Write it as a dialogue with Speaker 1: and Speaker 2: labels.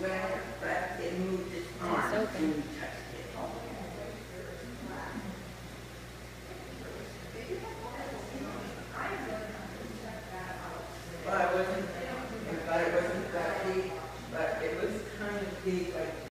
Speaker 1: Well, but it moved its arm
Speaker 2: open.
Speaker 1: when you touched